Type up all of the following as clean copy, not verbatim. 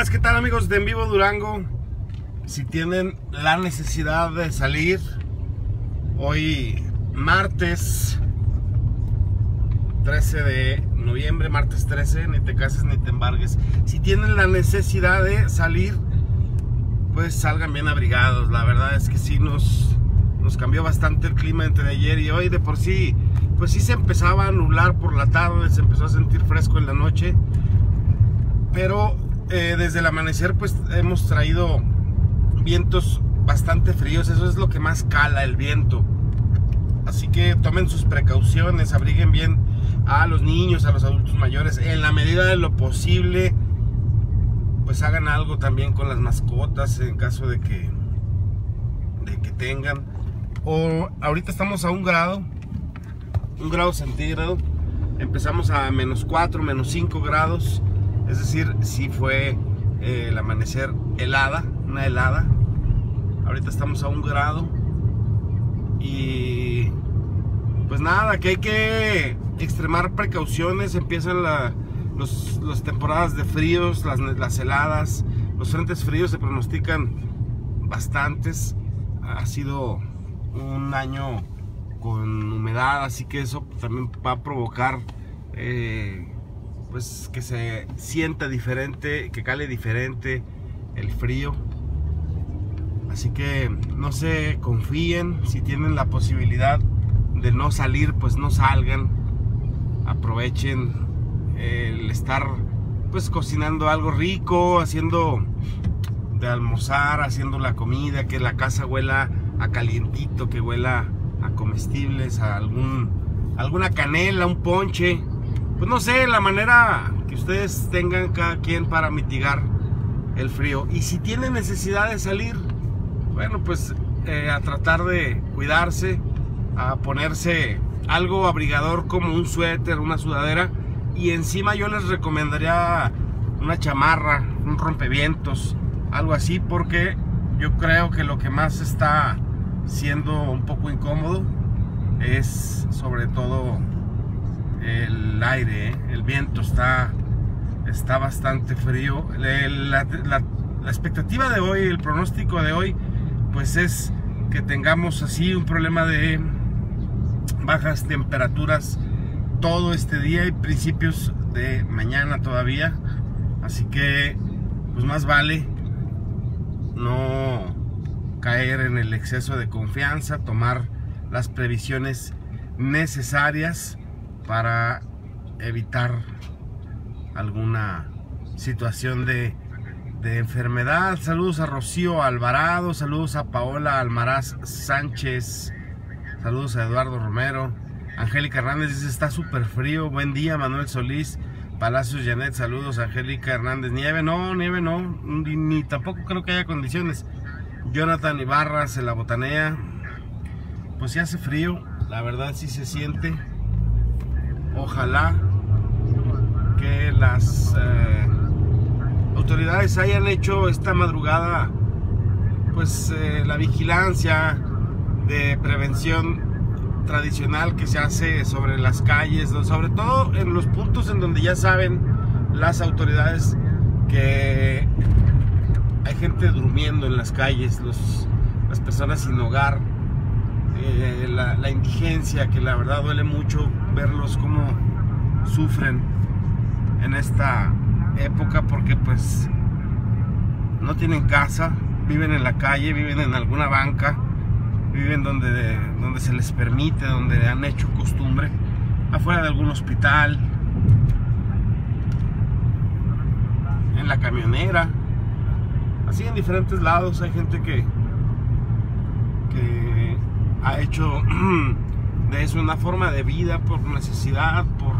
días, ¿qué tal amigos de En Vivo Durango? Si tienen la necesidad de salir hoy martes 13 de noviembre, martes 13, ni te cases ni te embargues. Si tienen la necesidad de salir, pues salgan bien abrigados. La verdad es que sí nos cambió bastante el clima entre ayer y hoy. De por sí, pues sí se empezaba a nublar por la tarde, se empezó a sentir fresco en la noche, pero desde el amanecer pues hemos traído vientos bastante fríos. Eso es lo que más cala, el viento. Así que tomen sus precauciones, abriguen bien a los niños, a los adultos mayores, en la medida de lo posible. Pues hagan algo también con las mascotas en caso de que tengan. O ahorita estamos a un grado centígrado. Empezamos a -4, -5 grados. Es decir, sí fue el amanecer una helada. Ahorita estamos a 1 grado. Y pues nada, que hay que extremar precauciones. Empiezan las temporadas de fríos, las heladas, los frentes fríos se pronostican bastantes. Ha sido un año con humedad, así que eso también va a provocar pues que se sienta diferente, que cale diferente el frío. Así que no se confíen. Si tienen la posibilidad de no salir, pues no salgan. Aprovechen el estar pues cocinando algo rico, haciendo de almorzar, haciendo la comida, que la casa huela a calientito, que huela a comestibles, a alguna canela, un ponche. Pues no sé, la manera que ustedes tengan cada quien para mitigar el frío. Y si tienen necesidad de salir, bueno, pues a tratar de cuidarse, a ponerse algo abrigador como un suéter, una sudadera. Y encima yo les recomendaría una chamarra, un rompevientos, algo así, porque yo creo que lo que más está siendo un poco incómodo es sobre todo el aire, el viento está bastante frío. La expectativa de hoy, el pronóstico de hoy, pues es que tengamos así un problema de bajas temperaturas todo este día y principios de mañana todavía. Así que pues más vale no caer en el exceso de confianza, tomar las previsiones necesarias para evitar alguna situación de enfermedad. Saludos a Rocío Alvarado, saludos a Paola Almaraz Sánchez, saludos a Eduardo Romero. Angélica Hernández dice: está súper frío. Buen día. Manuel Solís Palacios Janet, saludos. Angélica Hernández: nieve no, ni tampoco creo que haya condiciones. Jonathan Ibarra se la botanea. Pues sí hace frío, la verdad sí se siente. Ojalá que las autoridades hayan hecho esta madrugada pues la vigilancia de prevención tradicional que se hace sobre las calles, sobre todo en los puntos en donde ya saben las autoridades que hay gente durmiendo en las calles, las personas sin hogar, la indigencia, que la verdad duele mucho verlos cómo sufren en esta época, porque pues no tienen casa, viven en la calle, viven en alguna banca, viven donde se les permite, donde han hecho costumbre, afuera de algún hospital, en la camionera, así en diferentes lados. Hay gente que ha hecho de eso una forma de vida, por necesidad,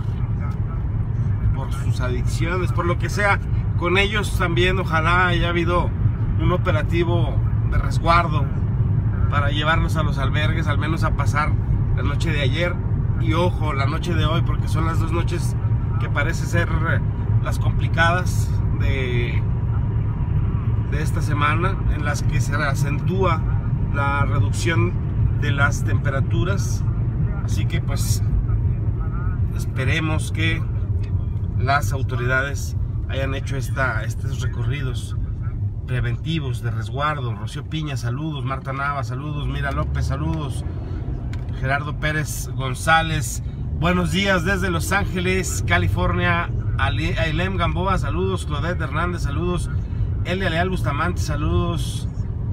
por sus adicciones, por lo que sea. Con ellos también ojalá haya habido un operativo de resguardo para llevarlos a los albergues, al menos a pasar la noche de ayer y ojo, la noche de hoy, porque son las dos noches que parece ser las complicadas de esta semana, en las que se acentúa la reducción de las temperaturas. Así que pues esperemos que las autoridades hayan hecho estos recorridos preventivos de resguardo. Rocío Piña, saludos. Marta Nava, saludos. Mira López, saludos. Gerardo Pérez González, buenos días desde Los Ángeles, California. Ailem Gamboa, saludos. Claudette Hernández, saludos. Elia Leal Bustamante, saludos.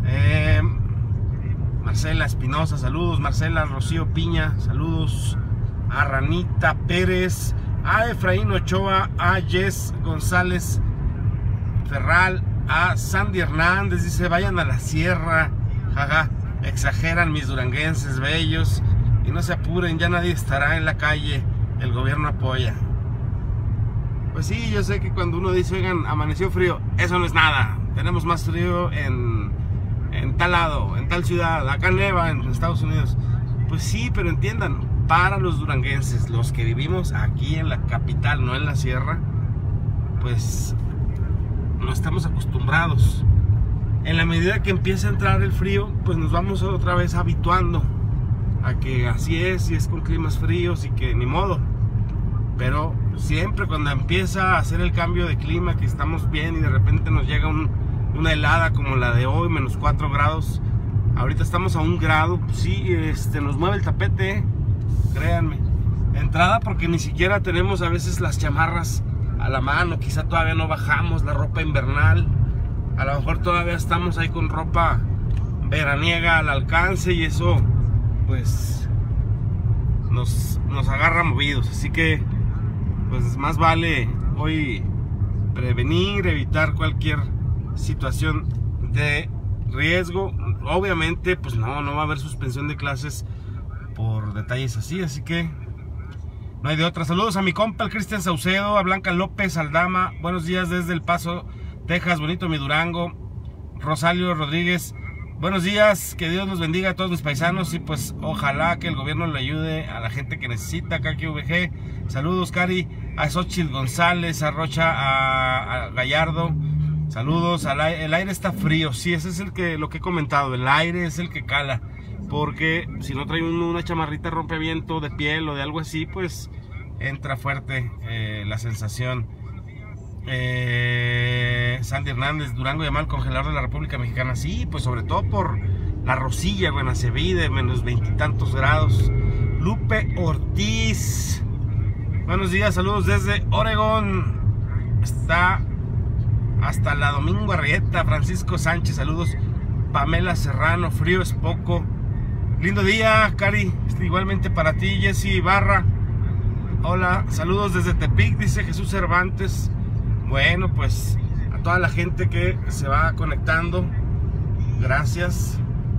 Marcela Espinosa, saludos. Marcela Rocío Piña, saludos. A Ranita Pérez, a Efraín Ochoa, a Jess González Ferral, a Sandy Hernández, dice vayan a la sierra, jaja, exageran mis duranguenses bellos y no se apuren, ya nadie estará en la calle, el gobierno apoya. Pues sí, yo sé que cuando uno dice, oigan, amaneció frío, eso no es nada, tenemos más frío en tal lado, en tal ciudad, acá neva en Estados Unidos. Pues sí, pero entiendan, para los duranguenses, los que vivimos aquí en la capital, no en la sierra, pues no estamos acostumbrados. En la medida que empieza a entrar el frío, pues nos vamos otra vez habituando a que así es, y es con climas fríos y que ni modo. Pero siempre cuando empieza a hacer el cambio de clima, que estamos bien y de repente nos llega una helada como la de hoy, menos 4 grados, ahorita estamos a 1 grado, sí, nos mueve el tapete, créanme. Entrada porque ni siquiera tenemos a veces las chamarras a la mano, quizá todavía no bajamos la ropa invernal, a lo mejor todavía estamos ahí con ropa veraniega al alcance y eso pues nos agarra movidos, así que pues más vale hoy prevenir, evitar cualquier situación de riesgo. Obviamente pues no va a haber suspensión de clases por detalles así que no hay de otra. Saludos a mi compa el Cristian Saucedo, a Blanca López Aldama, buenos días desde El Paso, Texas, bonito mi Durango. Rosario Rodríguez, buenos días, que Dios nos bendiga a todos mis paisanos y pues ojalá que el gobierno le ayude a la gente que necesita. KQVG, saludos Cari, a Xochitl González, a Rocha, a Gallardo, saludos. El aire está frío, sí, ese es lo que he comentado, el aire es el que cala, porque si no trae una chamarrita rompeviento de piel o de algo así, pues entra fuerte la sensación. Sandy Hernández, Durango llama al congelador de la República Mexicana. Sí, pues sobre todo por la Rosilla, Guanaceví, de menos 20 y tantos grados. Lupe Ortiz, buenos días, saludos desde Oregón. Está hasta la Domingo Arrieta. Francisco Sánchez, saludos. Pamela Serrano, frío es poco. Lindo día, Cari, igualmente para ti. Jessy Barra, hola, saludos desde Tepic, dice Jesús Cervantes. Bueno, pues a toda la gente que se va conectando, gracias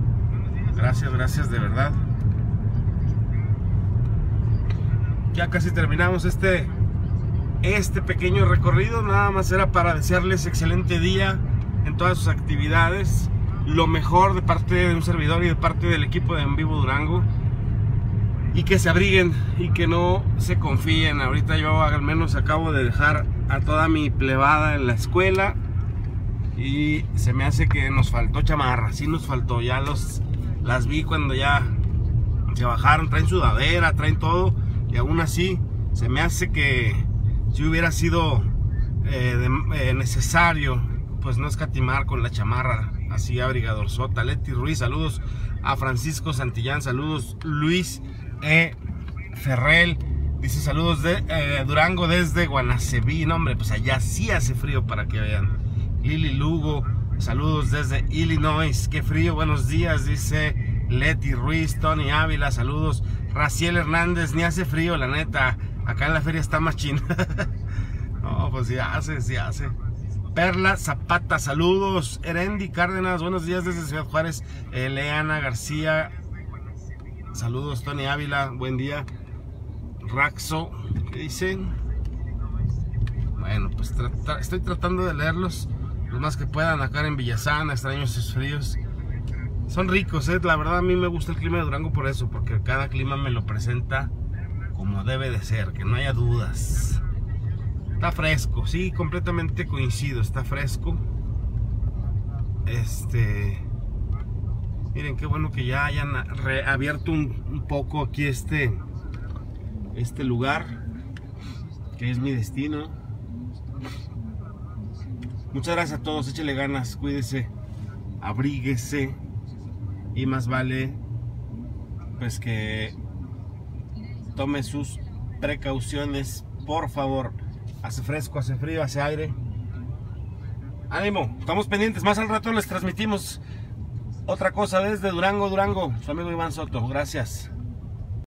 de verdad. Ya casi terminamos este pequeño recorrido, nada más era para desearles excelente día en todas sus actividades, lo mejor de parte de un servidor y de parte del equipo de En Vivo Durango, y que se abriguen y que no se confíen. Ahorita yo al menos acabo de dejar a toda mi plebada en la escuela y se me hace que nos faltó chamarra, sí nos faltó, ya las vi cuando ya se bajaron, traen sudadera, traen todo, y aún así se me hace que si hubiera sido necesario pues no escatimar con la chamarra así abrigadorzota. Leti Ruiz, saludos. A Francisco Santillán, saludos. Luis Ferrell dice saludos de Durango desde Guanaceví. No, hombre, pues allá sí hace frío para que vean. Lili Lugo, saludos desde Illinois. Qué frío, buenos días, dice Leti Ruiz. Tony Ávila, saludos. Raciel Hernández, ni hace frío, la neta. Acá en la feria está más china. No, pues sí hace. Perla Zapata, saludos. Erendi Cárdenas, buenos días desde Ciudad Juárez. Leana García, saludos. Tony Ávila, buen día. Raxo, ¿qué dicen? Bueno, pues estoy tratando de leerlos lo más que puedan. Acá en Villasana, extraño esos fríos. Son ricos, la verdad a mí me gusta el clima de Durango por eso, porque cada clima me lo presenta como debe de ser, que no haya dudas. Está fresco, sí, completamente coincido, está fresco. Miren qué bueno que ya hayan reabierto un poco aquí este lugar, que es mi destino. Muchas gracias a todos, échale ganas, cuídese, abríguese y más vale pues que tome sus precauciones, por favor. Hace fresco, hace frío, hace aire. Ánimo, estamos pendientes, más al rato les transmitimos otra cosa desde Durango, Durango. Su amigo Iván Soto, gracias.